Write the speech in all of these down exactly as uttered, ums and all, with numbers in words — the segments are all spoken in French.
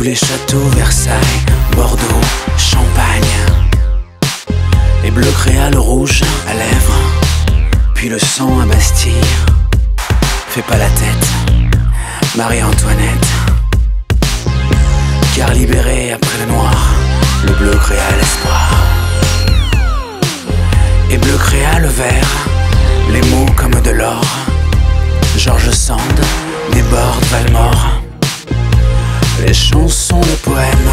les châteaux, Versailles, Bordeaux, Champagne. Et bleu créa le rouge à lèvres, puis le sang à Bastille. Fais pas la tête, Marie-Antoinette. Car libéré après le noir, le bleu créa l'espoir. Et bleu créa le vert, les mots comme de l'or. George Sand déborde Valmore. Les chansons, les poèmes.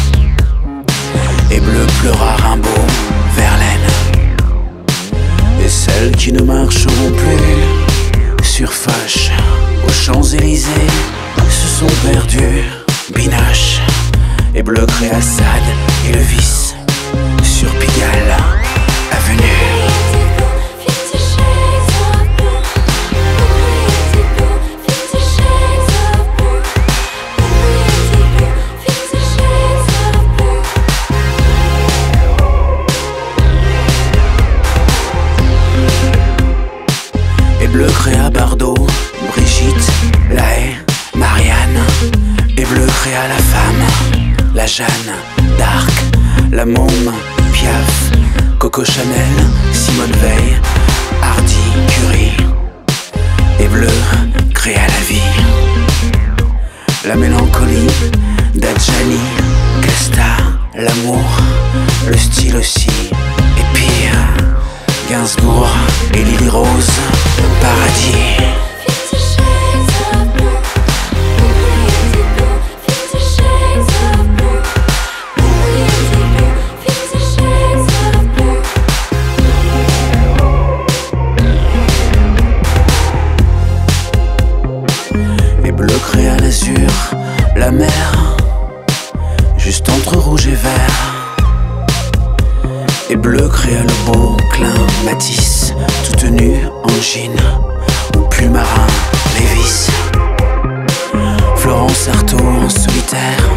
Et bleu pleura Rimbaud, Verlaine. Et celles qui ne marcheront plus sur Foch, aux Champs-Élysées, se sont perdues. Binoche. Et bleu créa Sade et le vice sur Pigalle Avenue. Et bleu créa Bardot, Brigitte, Lahaye, Marianne. Et bleu créa la femme, la Jeanne d'Arc, la môme, Piaf, Coco Chanel, Simone Veil, Hardy, Curie. Et bleu créa la vie, la mélancolie, Dajani, Gesta, l'amour, le style aussi. Et pire, Gainsbourg et Lily Rose, Paradis. Bleu créa l'azur, la mer, juste entre rouge et vert. Et bleu créa le beau clin, Matisse, toute nue en jean, ou pull marin, Lévis. Florence Artaud en solitaire,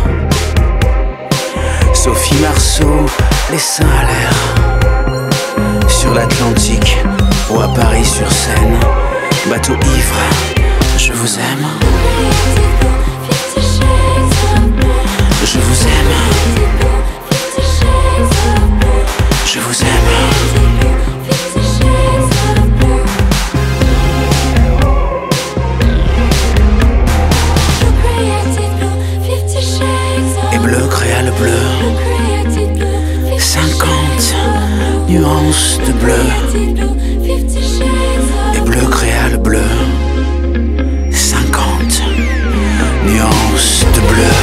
Sophie Marceau, les seins à l'air. Sur l'Atlantique ou à Paris sur Seine, bateau ivre. Je vous aime. Je vous aime. Je vous aime. Et bleu créa le bleu. Cinquante nuances de bleu. Et bleu créa le bleu. Nuances de bleu.